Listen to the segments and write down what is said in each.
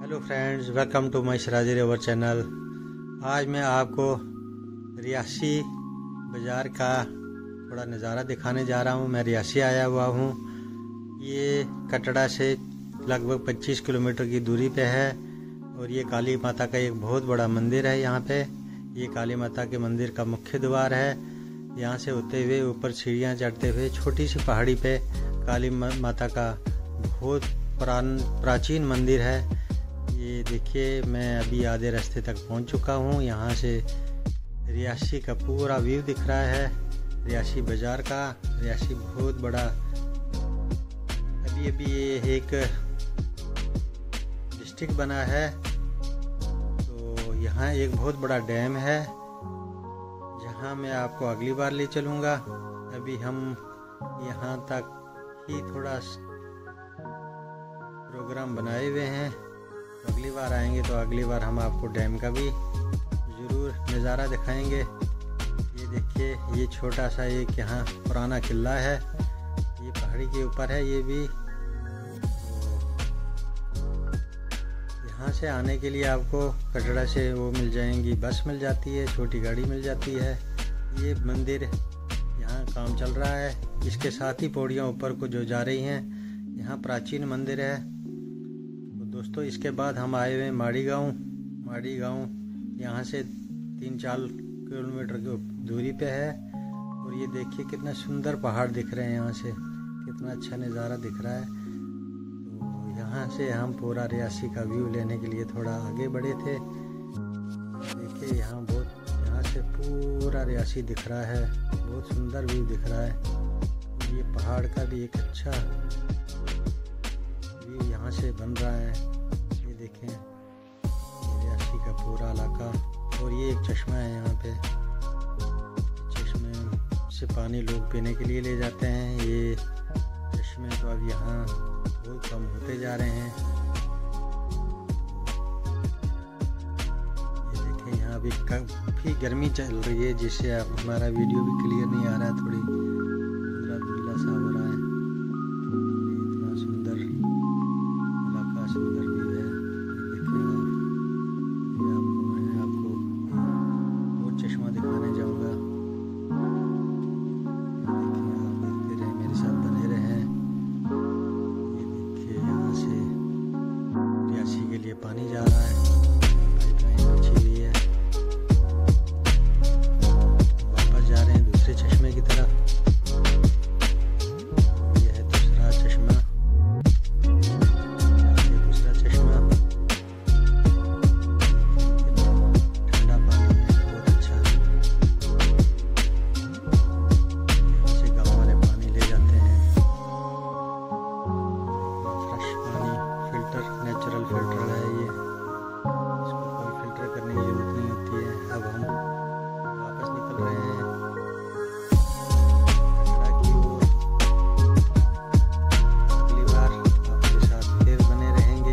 Hello friends, welcome to my Siraj river channel. आज मैं आपको रियासी बाज़ार का थोड़ा नज़ारा दिखाने जा रहा हूँ। मैं रियासी आया हुआ हूँ। ये कटड़ा से लगभग 25 किलोमीटर की दूरी पे है और ये काली माता का एक बहुत बड़ा मंदिर है। यहाँ पे ये काली माता के मंदिर का मुख्य द्वार है। यहाँ से होते हुए ऊपर सीढ़ियाँ चढ़ते हुए छोटी सी पहाड़ी पे काली माता का बहुत प्राचीन मंदिर है। ये देखिए, मैं अभी आधे रास्ते तक पहुंच चुका हूं। यहाँ से रियासी का पूरा व्यू दिख रहा है, रियासी बाज़ार का। रियासी बहुत बड़ा, अभी ये एक डिस्ट्रिक्ट बना है। तो यहाँ एक बहुत बड़ा डैम है जहाँ मैं आपको अगली बार ले चलूँगा। अभी हम यहाँ तक ही थोड़ा प्रोग्राम बनाए हुए हैं। अगली बार आएंगे तो अगली बार हम आपको डैम का भी ज़रूर नज़ारा दिखाएंगे। ये देखिए, ये छोटा सा एक यहाँ पुराना किला है, ये पहाड़ी के ऊपर है। ये भी यहाँ से आने के लिए आपको कटड़ा से वो मिल जाएंगी, बस मिल जाती है, छोटी गाड़ी मिल जाती है। ये मंदिर यहाँ काम चल रहा है, इसके साथ ही पौड़ियाँ ऊपर को जो जा रही हैं, यहाँ प्राचीन मंदिर है। दोस्तों, इसके बाद हम आए हुए माड़ी गांव यहाँ से 3-4 किलोमीटर की दूरी पे है। और ये देखिए कितना सुंदर पहाड़ दिख रहे हैं, यहाँ से कितना अच्छा नज़ारा दिख रहा है। तो यहाँ से हम पूरा रियासी का व्यू लेने के लिए थोड़ा आगे बढ़े थे। देखिए यहाँ से पूरा रियासी दिख रहा है, बहुत सुंदर व्यू दिख रहा है। ये पहाड़ का भी एक अच्छा यहाँ से बन रहा है। ये देखें, रियासी का पूरा इलाका। और ये एक चश्मा है, यहाँ पे चश्मे से पानी लोग पीने के लिए ले जाते हैं। ये चश्मे तो अब यहाँ बहुत कम होते जा रहे हैं। ये देखें, यहाँ भी काफ़ी गर्मी चल रही है, जिससे अब हमारा वीडियो भी क्लियर नहीं आ रहा है, थोड़ी धुंधला सा हो रहा है। इतना सुंदर व्यू है। देखिए, मैं आपको और चश्मा दिखाने जाऊंगा। देखिए, आप देखते रहे, मेरे साथ बने रहे। ये देखिए, यहाँ से रियासी के लिए पानी जा रहा है, पाइपलाइन बिछी हुई है। वापस जा रहे हैं दूसरे चश्मे की तरफ। नेचुरल फिल्टर है ये, इसको कोई फिल्टर करने की जरूरत नहीं होती है। अब हम वापस निकल रहे हैं कटड़ा की ओर। अगली बार आपके साथ फिर बने रहेंगे।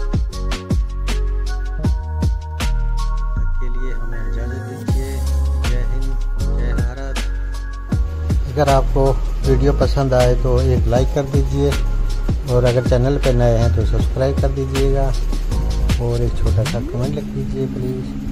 तब के लिए हमें इजाज़त दीजिए। जय हिंद, जय भारत। अगर आपको वीडियो पसंद आए तो एक लाइक कर दीजिए, और अगर चैनल पर नए हैं तो सब्सक्राइब कर दीजिएगा, और एक छोटा सा कमेंट लिख दीजिए प्लीज़।